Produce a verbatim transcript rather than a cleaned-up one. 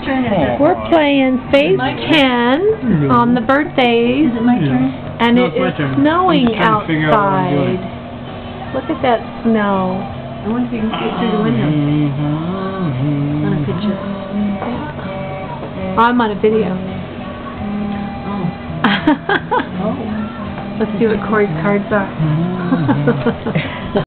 turn, is it? We're playing phase ten on the birthdays. Is it my turn? And No, it it's my is turn. snowing I'm just trying to figure out what I'm doing. outside. Look at that snow. I wonder if you can see it through the window. On a picture. I'm on a video. Oh. Let's see what Cory's cards are.